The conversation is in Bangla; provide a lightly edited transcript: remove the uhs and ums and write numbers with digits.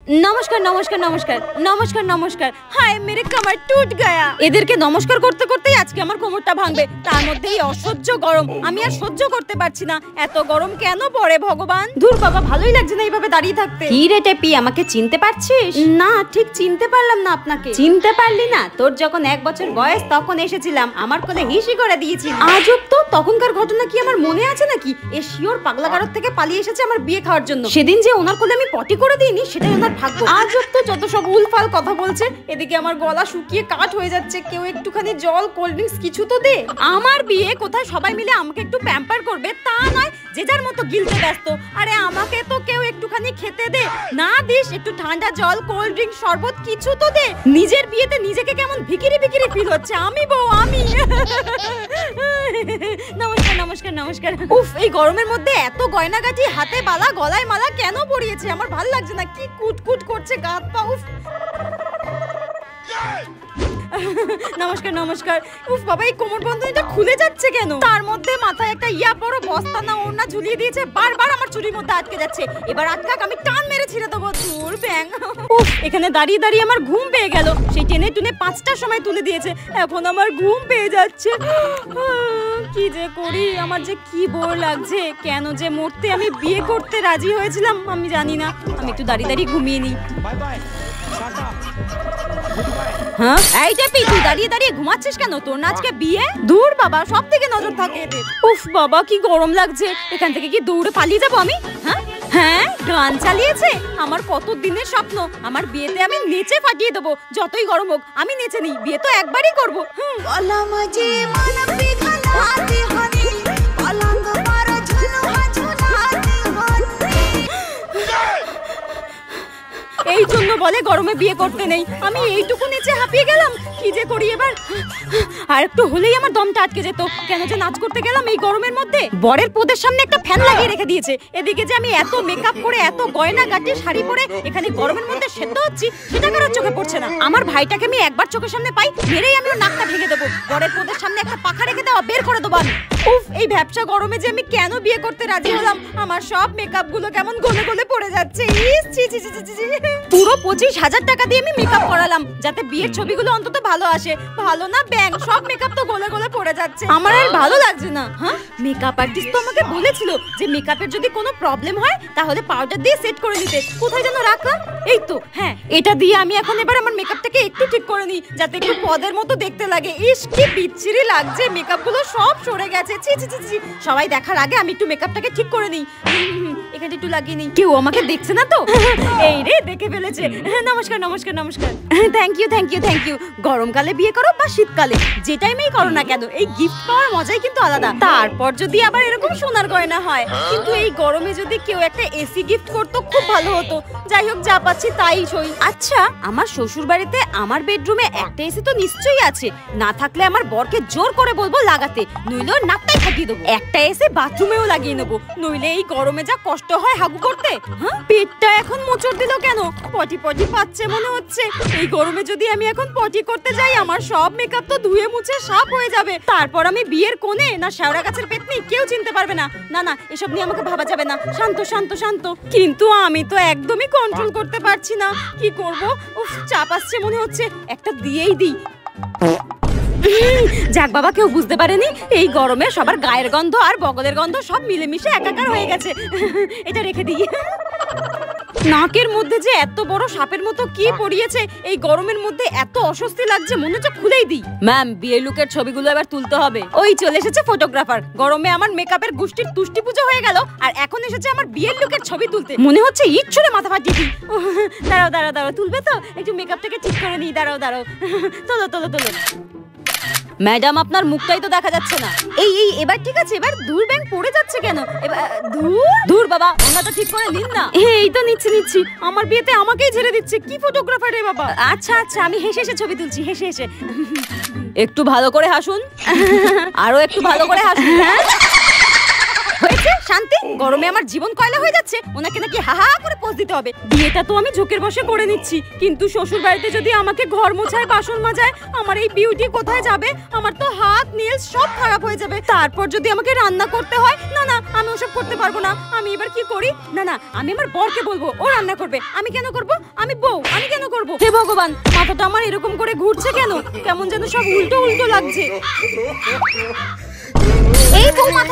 नमस्कार नमस्कार नमस्कार नमस्कार नमस्कार। हाय मेरे कमर टूट गया। এদেরকে নমস্কার করতে করতেই আজকে আমার কোমরটা ভাঙবে। তার মধ্যেই অসহ্য গরম, আমি আর সহ্য করতে পারছি না। এত গরম কেন পড়ে ভগবান? ধুর বাবা, ভালোই লাগছে না এইভাবে দাঁড়িয়ে থাকতে। কি রে টেপি, আমাকে চিনতে পারছিস? না ঠিক চিনতে পারলাম না আপনাকে। চিনতে পারলি না? তোর যখন 1 বছর বয়স তখন এসেছিলাম, আমার কোলে হিসি করে দিয়েছি। আজব তো, তখনকার ঘটনা কি আমার মনে আছে নাকি? এ শিওর পাগলাগারদ থেকে পালিয়ে এসেছে আমার বিয়ে খাওয়ার জন্য। সেদিন যে ওনার কোলে আমি পটি করে দিইনি সেটাই ওনার ভাগ্য। আজব তো, যত সব উলফাল কথা বলছে। এদিকে আমার গলা শুকিয়ে কাঠ হয়ে যাচ্ছে। কেউ একটুখানি জল, কোল্ড ড্রিঙ্কস কিছু তো দে। আমার বিয়ে কোথায় সবাই মিলে আমাকে একটু প্যাম্পার করবে তা নয়, যে যার মতো গিলতে ব্যস্ত। আরে আমাকে তো কেউ একটুখানি খেতে দে। না দিস একটু ঠান্ডা জল, কোল্ড ড্রিঙ্ক, শরবত কিছু তো দে। নিজের বিয়েতে নিজেকে কেমন ভিকিরি ভিকিরি ফিল হচ্ছে। আমি বউ, আমি। নমস্কার নমস্কার নমস্কার। উফ, এই গরমের মধ্যে এত গয়নাগাটি, হাতে বালা, গলায় মালা কেন পরিয়েছে? আমার ভালো লাগছে না। কি কুটকুট করছে গাত পা। উফ নমস্কার নমস্কার। উফ বাবা, এই কোমর বন্ধনীটা খুলে যাচ্ছে কেন? তার মধ্যে মাথায় একটা ইয়া বড় বস্তা না ওড়না ঝুলিয়ে দিয়েছে, বারবার আমার চুরির মধ্যে আটকে যাচ্ছে। এবার আটকাক, আমি টান মেরে ছিঁড়ে দেবো। দূর ব্যাং। উফ, এখানে দাঁড়িয়ে দাঁড়িয়ে আমার ঘুম পেয়ে গেল। সেই টেনে টুনে 5টার সময় তুলে দিয়েছে, এখন আমার ঘুম পেয়ে যাচ্ছে। কি যে করি, আমার যে কি বোর লাগছে। কেন যে মরতে আমি বিয়ে করতে রাজি হয়েছিলাম আমি জানি না। আমি একটু দাঁড়িয়ে দাঁড়িয়ে ঘুমিয়ে নিই। হ্যাঁ এই টেপি, তুই দাঁড়িয়ে দাঁড়িয়ে ঘুমাচ্ছিস কেন? তোর না আজকে বিয়ে? দূর বাবা, সব থেকে নজর থাকে এদের। উফ বাবা, কি গরম লাগছে। এখান থেকে কি দৌড়ে পালিয়ে যাবো আমি? হ্যাঁ হ্যাঁ, গান চালিয়েছে। আমার কত দিনের স্বপ্ন, আমার বিয়েতে আমি নেচে ফাটিয়ে দেবো। যতই গরম হোক আমি নেচে নিই, বিয়ে তো একবারই করবো। এই জন্য বলে গরমে বিয়ে করতে নেই। আমি এইটুকু নিচে হাঁপিয়ে গেলাম, কি যে করি এবার। আর একটু হলেই আমার দমটা আটকে যেত। কেন যে নাচ করতে গেলাম এই গরমের মধ্যে। বরের পোদের সামনে একটা ফ্যান লাগিয়ে রেখে দিয়েছে। এদিকে যে আমি এত মেকআপ করে, এত গয়না গাটি, শাড়ি পরে এখানে গরমের মধ্যে সেদ্ধ হচ্ছি, সেটা কারোর চোখে পড়ছে না। আমার ভাইটাকে আমি একবার চোখের সামনে পাই, মেরেই আমি ওর নাকটা ভেঙে দেবো। বরের পোদের সামনে একটা পাখা রেখে দেওয়া, বের করে দেবো আমি। উফ, এই ভ্যাপসা গরমে যে আমি কেন বিয়ে করতে রাজি হলাম। আমার সব মেকআপ গুলো কেমন গলে গলে পড়ে যাচ্ছে। ইস ছি ছি ছি ছি। পুরো 25,000 টাকা দিয়ে আমি মেকআপ করালাম, যাতে বিয়ের ছবিগুলো অন্তত ভালো আসে। ভালো না ব্যাং, সব মেকআপ তো গলে গলে পড়ে যাচ্ছে। আমার আর ভালো লাগছে না। হ্যাঁ, মেকআপ আর্টিস্ট তো আমাকে বলেছিল যে মেকআপের যদি কোনো প্রবলেম হয় তাহলে পাউডার দিয়ে সেট করে নিতে। কোথায় যেন রাখলাম? এই তো, হ্যাঁ, এটা দিয়ে আমি এখন এবার আমার মেকআপটাকে একটু ঠিক করে নিই, যাতে একটু পদের মতো দেখতে লাগে। ইস কি বিচ্ছিরি লাগছে, মেকআপ গুলো সব সরে গেছে। ছি ছি ছি ছি। সবাই দেখার আগে আমি একটু মেকআপটাকে ঠিক করে নিই। এখানে একটু লাগিয়ে নিই। কেউ আমাকে দেখছে না তো? এই রে, দেখে ফেলেছে। নমস্কার নমস্কার নমস্কার। Thank you thank you thank you. গরমকালে বিয়ে করো বা শীতকালে, যে টাইমেই করো না কেন, এই গিফট পাওয়ার মজাই কিন্তু আলাদা। তারপর যদি আবার এরকম সোনার গয়না হয়। কিন্তু এই গরমে যদি কেউ একটা এসি গিফট করতো খুব ভালো হতো। যাই হোক, যা পাচ্ছি তাই সই। আচ্ছা, আমার শ্বশুর বাড়িতে আমার বেডরুমে একটা এসি তো নিশ্চয়ই আছে। না থাকলে আমার বরকে জোর করে বলবো লাগাতে, নইলে ওর নাকটাই ফাটিয়ে দেবো। একটা এসি বাথরুমেও লাগিয়ে নেবো, নইলে এই গরমে যা কষ্ট হয় হাগু করতে। হ্যাঁ, পেটটা এখন মোচড় দিল কেন? পটি পটি পাচ্ছে মনে হচ্ছে। এই গরমে যদি আমি এখন পটি করতে যাই, আমার সব মেকআপ তো ধুয়ে মুছে সাফ হয়ে যাবে। তারপর আমি বিয়ের কোণে না শেওড়া গাছের পেতনি, কেউ চিনতে পারবে না। না না, এসব নিয়ে আমাকে ভাবা যাবে না। শান্ত শান্ত শান্ত। কিন্তু আমি তো একদমই কন্ট্রোল করতে পারছি না। কি করব? উফ, চাপ আসছে মনে হচ্ছে। একটা দিয়েই দিই। যাক বাবা, কেউ বুঝতে পারেনি। এই গরমে সবার গায়ের গন্ধ আর বগলের গন্ধ সব মিলেমিশে একাকার হয়ে গেছে। এটা রেখে দিই। নাকের মধ্যে যে এত বড় সাপের মতো কি পড়িয়েছে, এই গরমের মধ্যে এত অস্বস্তি লাগছে, মনে হচ্ছে খুলেই দিই। ম্যাম, বিয়ে লুকের ছবিগুলো এবার তুলতে হবে। ওই চলে এসেছে ফটোগ্রাফার। গরমে আমার মেকআপের গুষ্টির তুষ্টি পুজো হয়ে গেল, আর এখন এসেছে আমার বিয়ের লুকের ছবি তুলতে। মনে হচ্ছে ইট ছুড়ে মাথা ফাটিয়ে দিই। দাঁড়াও দাঁড়াও দাঁড়াও, তুলবে তো? একটু মেকআপটাকে ঠিক করে নিই। দাঁড়াও দাঁড়াও। তোলো তোলো তোলো। ম্যাডাম, আপনার মুখটাই তো দেখা যাচ্ছে না। এই এই, এবার ঠিক আছে? এবার দূর ব্যাং পড়ে যাচ্ছে কেন? এবার দূর বাবা, ওনাটা ঠিক করে নিন না। এই তো নিচ্ছি নিচ্ছি। আমার বিয়েতে আমাকেই ছেড়ে দিচ্ছে। কি ফটোগ্রাফার রে বাবা। আচ্ছা আচ্ছা, আমি হেসে হেসে ছবি তুলছি, হেসে হেসে। একটু ভালো করে হাসুন, আরো একটু ভালো করে হাসুন। হয়েছে শান্তি, গরমে আমার জীবন কয়লা হয়ে যাচ্ছে, ওনাকে নাকি হা হা করে পোজ দিতে হবে। বিয়েটা তো আমি ঝোঁকের বসে করে নিচ্ছি, কিন্তু শ্বশুর বাড়িতে যদি আমাকে ঘর মোছায় বাসন মাজায়, আমার এই বিউটি কোথায় যাবে? আমার তো হাত নীলস সব খারাপ হয়ে যাবে। তারপর যদি আমাকে রান্না করতে হয়, না না আমি ওসব করতে পারবো না। আমি এবার কি করি? না না আমি আমার বরকে বলবো, ও রান্না করবে। আমি কেন করব? আমি বউ, আমি কেন করব? হে ভগবান, মাথাটা আমার এরকম করে ঘুরছে কেন? কেমন যেন সব উল্টো উল্টো লাগছে। এই বউ